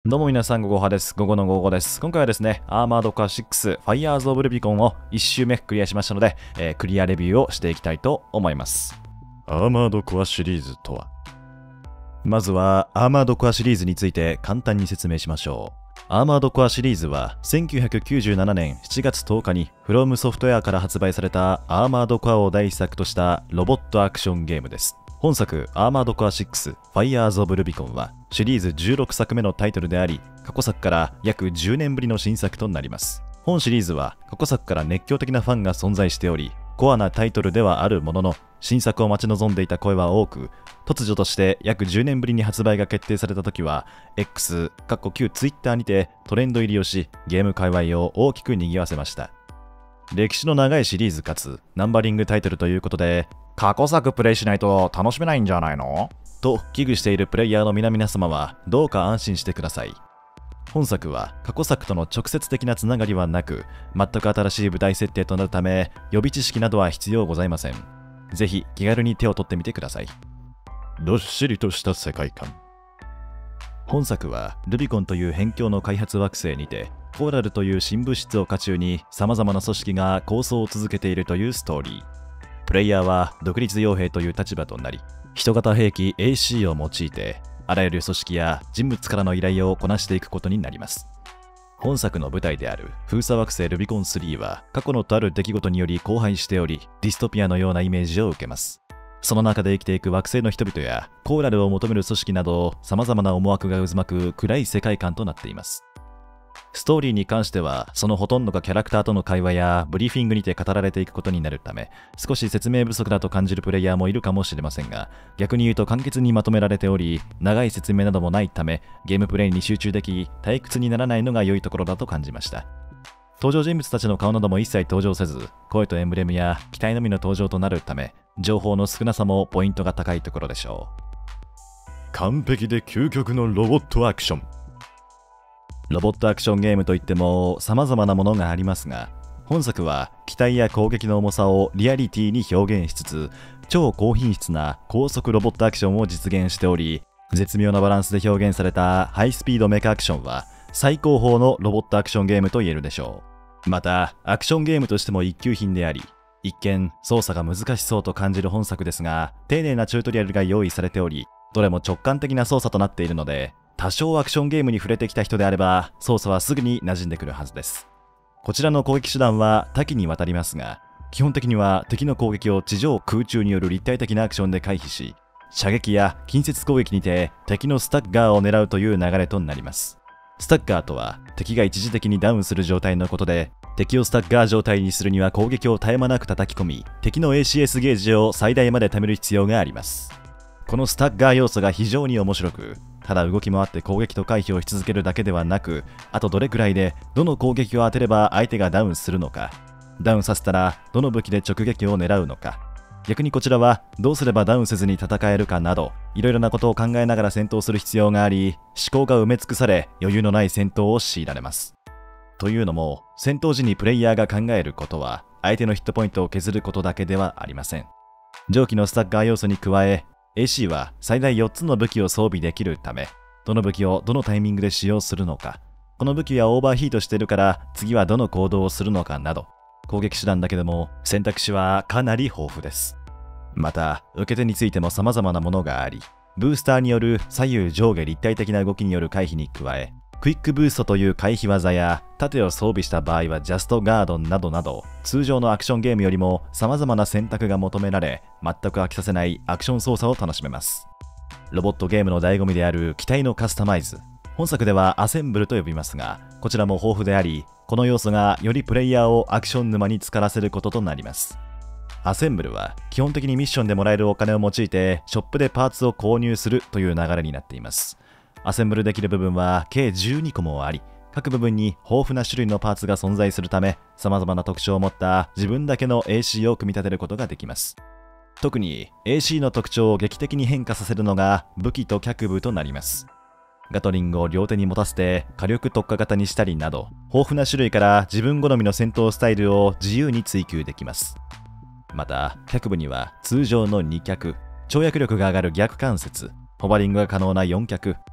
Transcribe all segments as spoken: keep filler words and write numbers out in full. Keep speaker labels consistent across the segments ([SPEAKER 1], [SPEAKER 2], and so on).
[SPEAKER 1] どうも皆さん、午後派です。午後の午後です。今回はですね、アーマードコアシックス Fires of Rubicon をいち周目クリアしましたので、えー、クリアレビューをしていきたいと思います。アーマードコアシリーズとは？まずは、アーマードコアシリーズについて簡単に説明しましょう。アーマードコアシリーズはせんきゅうひゃくきゅうじゅうななねんしちがつとおかにフロムソフトウェアから発売されたアーマードコアを第一作としたロボットアクションゲームです。本作アーマードコアシックス Fires of Rubicon はシリーズじゅうろくさくめのタイトルであり、過去作から約じゅうねんぶりの新作となります。本シリーズは過去作から熱狂的なファンが存在しており、コアなタイトルではあるものの、新作を待ち望んでいた声は多く、突如として約じゅうねんぶりに発売が決定された時は X、旧 Twitter にてトレンド入りをし、ゲーム界隈を大きく賑わせました。歴史の長いシリーズかつナンバリングタイトルということで、過去作プレイしないと楽しめないんじゃないのと危惧しているプレイヤーの皆々様はどうか安心してください。本作は過去作との直接的なつながりはなく、全く新しい舞台設定となるため予備知識などは必要ございません。ぜひ気軽に手を取ってみてください。どっしりとした世界観。本作はルビコンという辺境の開発惑星にて、コーラルという新物質を渦中に様々な組織が構想を続けているというストーリー。プレイヤーは独立傭兵という立場となり、人型兵器 エーシー を用いてあらゆる組織や人物からの依頼をこなしていくことになります。本作の舞台である封鎖惑星ルビコンスリーは過去のとある出来事により荒廃しており、ディストピアのようなイメージを受けます。その中で生きていく惑星の人々やコーラルを求める組織など様々な思惑が渦巻く暗い世界観となっています。ストーリーに関してはそのほとんどがキャラクターとの会話やブリーフィングにて語られていくことになるため、少し説明不足だと感じるプレイヤーもいるかもしれませんが、逆に言うと簡潔にまとめられており、長い説明などもないためゲームプレイに集中でき退屈にならないのが良いところだと感じました。登場人物たちの顔なども一切登場せず、声とエンブレムや機体のみの登場となるため、情報の少なさもポイントが高いところでしょう。完璧で究極のロボットアクション。ロボットアクションゲームといっても様々なものがありますが、本作は機体や攻撃の重さをリアリティに表現しつつ、超高品質な高速ロボットアクションを実現しており、絶妙なバランスで表現されたハイスピードメカアクションは最高峰のロボットアクションゲームと言えるでしょう。またアクションゲームとしても一級品であり、一見操作が難しそうと感じる本作ですが、丁寧なチュートリアルが用意されており、どれも直感的な操作となっているので、多少アクションゲームに触れてきた人であれば操作はすぐに馴染んでくるはずです。こちらの攻撃手段は多岐にわたりますが、基本的には敵の攻撃を地上空中による立体的なアクションで回避し、射撃や近接攻撃にて敵のスタッガーを狙うという流れとなります。スタッガーとは敵が一時的にダウンする状態のことで、敵をスタッガー状態にするには攻撃を絶え間なく叩き込み、敵の エーシーエス ゲージを最大まで貯める必要があります。このスタッガー要素が非常に面白く、ただ動き回って攻撃と回避をし続けるだけではなく、あとどれくらいでどの攻撃を当てれば相手がダウンするのか、ダウンさせたらどの武器で直撃を狙うのか、逆にこちらはどうすればダウンせずに戦えるかなど、いろいろなことを考えながら戦闘する必要があり、思考が埋め尽くされ余裕のない戦闘を強いられます。というのも、戦闘時にプレイヤーが考えることは相手のヒットポイントを削ることだけではありません。上記のスタッガー要素に加え、エーシー は最大よっつの武器を装備できるため、どの武器をどのタイミングで使用するのか、この武器はオーバーヒートしてるから次はどの行動をするのかなど、攻撃手段だけでも選択肢はかなり豊富です。また受け手についても様々なものがあり、ブースターによる左右上下立体的な動きによる回避に加え、クイックブーストという回避技や盾を装備した場合はジャストガードなどなど、通常のアクションゲームよりも様々な選択が求められ、全く飽きさせないアクション操作を楽しめます。ロボットゲームの醍醐味である機体のカスタマイズ、本作ではアセンブルと呼びますが、こちらも豊富であり、この要素がよりプレイヤーをアクション沼に浸からせることとなります。アセンブルは基本的にミッションでもらえるお金を用いてショップでパーツを購入するという流れになっています。アセンブルできる部分は計じゅうにこもあり、各部分に豊富な種類のパーツが存在するため、様々な特徴を持った自分だけの エーシー を組み立てることができます。特に エーシー の特徴を劇的に変化させるのが武器と脚部となります。ガトリングを両手に持たせて火力特化型にしたりなど、豊富な種類から自分好みの戦闘スタイルを自由に追求できます。また脚部には通常のに脚、跳躍力が上がる逆関節、ホバリングが可能なよん脚、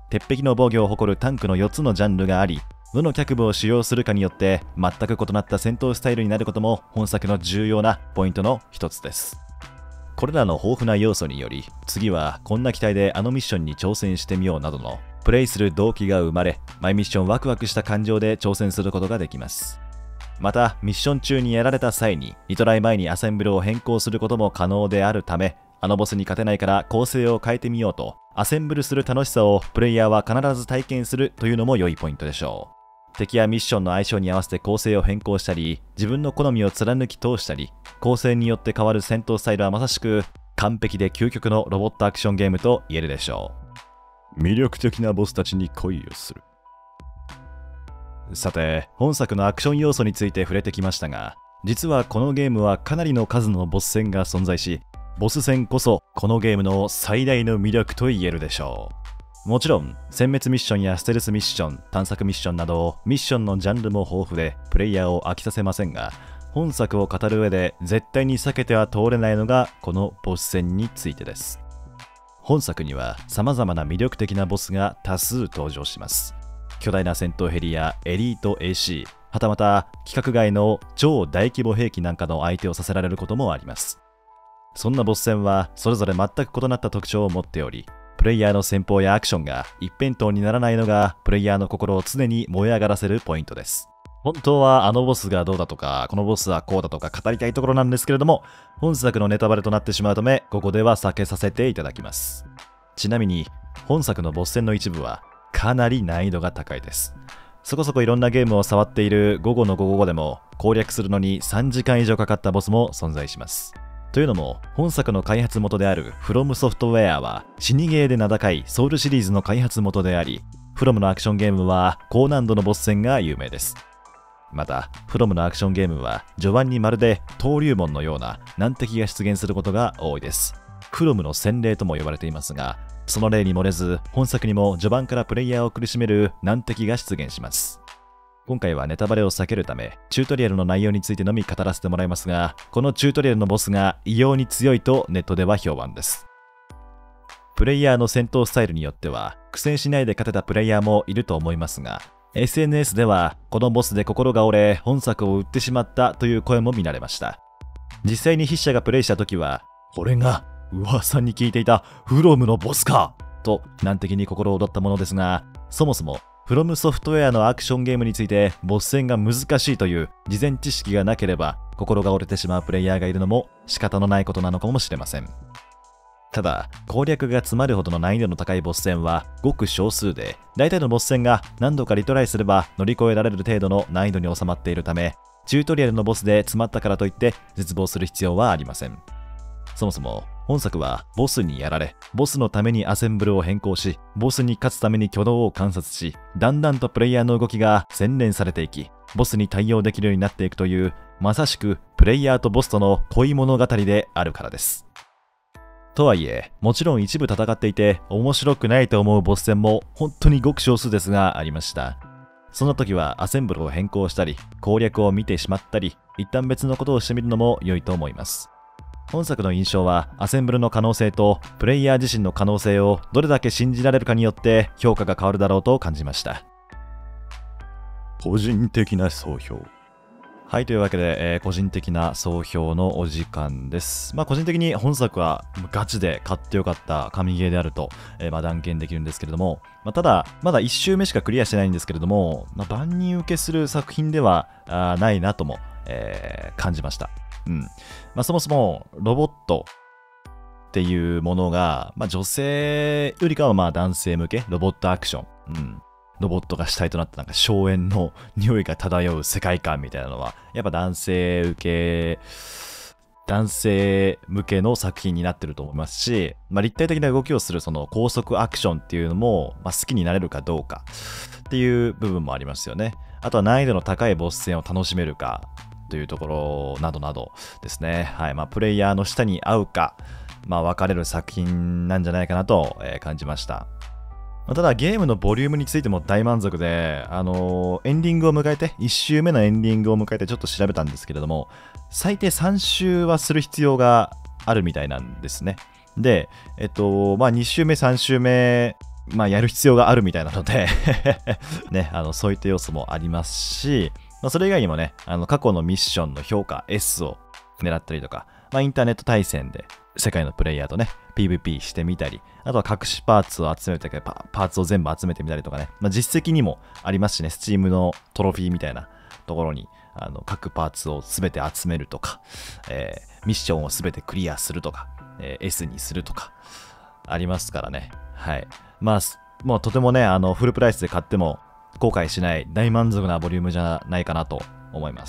[SPEAKER 1] 鉄壁の防御を誇るタンクのよっつのジャンルがあり、どの脚部を使用するかによって全く異なった戦闘スタイルになることも本作の重要なポイントの一つです。これらの豊富な要素により、次はこんな機体であのミッションに挑戦してみようなどのプレイする動機が生まれ、毎ミッションワクワクした感情で挑戦することができます。また、ミッション中にやられた際にリトライ前にアセンブルを変更することも可能であるため、あのボスに勝てないから構成を変えてみようと、アセンブルする楽しさをプレイヤーは必ず体験するというのも良いポイントでしょう。敵やミッションの相性に合わせて構成を変更したり、自分の好みを貫き通したり、構成によって変わる戦闘スタイルはまさしく完璧で究極のロボットアクションゲームと言えるでしょう。魅力的なボスたちに恋をする。さて、本作のアクション要素について触れてきましたが、実はこのゲームはかなりの数のボス戦が存在し、ボス戦こそこのゲームの最大の魅力と言えるでしょう。もちろん、殲滅ミッションやステルスミッション、探索ミッションなど、ミッションのジャンルも豊富で、プレイヤーを飽きさせませんが、本作を語る上で絶対に避けては通れないのが、このボス戦についてです。本作には様々な魅力的なボスが多数登場します。巨大な戦闘ヘリやエリート エーシー、はたまた規格外の超大規模兵器なんかの相手をさせられることもあります。そんなボス戦は、それぞれ全く異なった特徴を持っており、プレイヤーの戦法やアクションが一辺倒にならないのがプレイヤーの心を常に燃え上がらせるポイントです。本当はあのボスがどうだとか、このボスはこうだとか語りたいところなんですけれども、本作のネタバレとなってしまうため、ここでは避けさせていただきます。ちなみに、本作のボス戦の一部はかなり難易度が高いです。そこそこいろんなゲームを触っている午後の午後でも攻略するのにさんじかん以上かかったボスも存在します。というのも、本作の開発元である フロム ソフトウェアは死にゲーで名高いソウルシリーズの開発元であり、フロムのアクションゲームは高難度のボス戦が有名です。また、フロムのアクションゲームは序盤にまるで登竜門のような難敵が出現することが多いです。フロムの洗礼とも呼ばれていますが、その例に漏れず、本作にも序盤からプレイヤーを苦しめる難敵が出現します。今回はネタバレを避けるため、チュートリアルの内容についてのみ語らせてもらいますが、このチュートリアルのボスが異様に強いとネットでは評判です。プレイヤーの戦闘スタイルによっては、苦戦しないで勝てたプレイヤーもいると思いますが、エスエヌエス では、このボスで心が折れ、本作を売ってしまったという声も見られました。実際に筆者がプレイした時は、これが噂に聞いていたフロムのボスかと難敵に心躍ったものですが、そもそも、フロムソフトウェアのアクションゲームについてボス戦が難しいという事前知識がなければ心が折れてしまうプレイヤーがいるのも仕方のないことなのかもしれません。ただ、攻略が詰まるほどの難易度の高いボス戦はごく少数で、大体のボス戦が何度かリトライすれば乗り越えられる程度の難易度に収まっているため、チュートリアルのボスで詰まったからといって絶望する必要はありません。そもそも、本作はボスにやられ、ボスのためにアセンブルを変更し、ボスに勝つために挙動を観察し、だんだんとプレイヤーの動きが洗練されていき、ボスに対応できるようになっていくという、まさしくプレイヤーとボスとの恋物語であるからです。とはいえ、もちろん一部戦っていて面白くないと思うボス戦も本当にごく少数ですがありました。そんな時はアセンブルを変更したり、攻略を見てしまったり、一旦別のことをしてみるのも良いと思います。本作の印象は、アセンブルの可能性とプレイヤー自身の可能性をどれだけ信じられるかによって評価が変わるだろうと感じました。個人的な総評。はい、というわけで、えー、個人的な総評のお時間です。まあ個人的に本作はガチで買ってよかった神ゲーであると、えー、まあ断言できるんですけれども、まあ、ただ、まだいち周目しかクリアしてないんですけれども、まあ、万人受けする作品ではあないなとも、えー、感じました。うんまあ、そもそもロボットっていうものが、まあ、女性よりかはまあ男性向けロボットアクション、うん、ロボットが主体となったなんか荘園の匂いが漂う世界観みたいなのはやっぱ男性受け男性向けの作品になってると思いますし、まあ、立体的な動きをするその高速アクションっていうのも、まあ、好きになれるかどうかっていう部分もありますよね。あとは難易度の高いボス戦を楽しめるかというところなどなどですね。はい。まあ、プレイヤーの舌に合うか、まあ、分かれる作品なんじゃないかなと、えー、感じました。まあ、ただ、ゲームのボリュームについても大満足で、あのー、エンディングを迎えて、いち周目のエンディングを迎えてちょっと調べたんですけれども、最低さん周はする必要があるみたいなんですね。で、えっと、まあ、に周目、さん周目まあ、やる必要があるみたいなのでね、あの、そういった要素もありますし、まあ、それ以外にもね、あの、過去のミッションの評価 S を狙ったりとか、まあ、インターネット対戦で世界のプレイヤーとね、ピーブイピー してみたり、あとは隠しパーツを集めてパ、パーツを全部集めてみたりとかね、まあ、実績にもありますしね、Steam のトロフィーみたいなところに、あの各パーツを全て集めるとか、えー、ミッションを全てクリアするとか、えー、S にするとか、ありますからね。はい。まあ、もうとてもね、あの、フルプライスで買っても後悔しない大満足なボリュームじゃないかなと思います。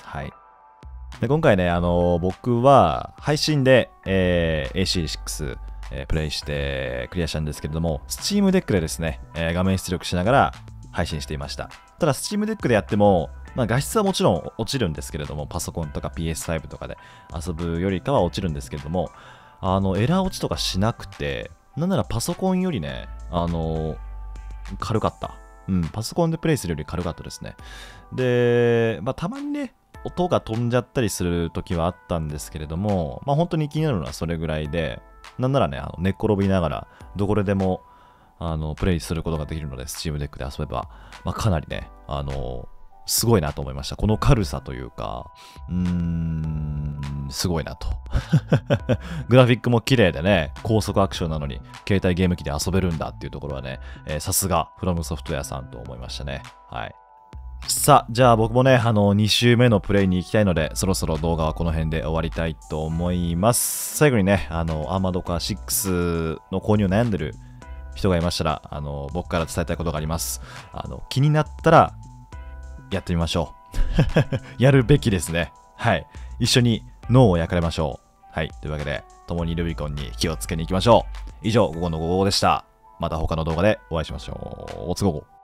[SPEAKER 1] はい。で今回ね、あのー、僕は配信で、えー、エーシーシックス、えー、プレイしてクリアしたんですけれども、Steam Deck でですね、えー、画面出力しながら配信していました。ただ Steam Deck でやっても、まあ、画質はもちろん落ちるんですけれども、パソコンとか ピーエスファイブ とかで遊ぶよりかは落ちるんですけれども、あのエラー落ちとかしなくて、なんならパソコンよりね、あのー、軽かった。うん、パソコンでプレイするより軽かったですね。で、まあ、たまにね、音が飛んじゃったりする時はあったんですけれども、まあ、本当に気になるのはそれぐらいで、なんならね、あの寝っ転びながら、どこでもあのプレイすることができるので、Steam Deck で遊べば、まあ、かなりね、あのすごいなと思いました。この軽さというか、うーん、すごいなと。グラフィックも綺麗でね、高速アクションなのに、携帯ゲーム機で遊べるんだっていうところはね、さすが、フロムソフトウェアさんと思いましたね。はい。さあ、じゃあ僕もね、あの、に週目のプレイに行きたいので、そろそろ動画はこの辺で終わりたいと思います。最後にね、あの、アーマードカーシックスの購入を悩んでる人がいましたら、あの、僕から伝えたいことがあります。あの、気になったら、やってみましょう。やるべきですね。はい。一緒に脳を焼かれましょう。はい。というわけで、共にルビコンに気をつけに行きましょう。以上、午後の午後でした。また他の動画でお会いしましょう。おつごご。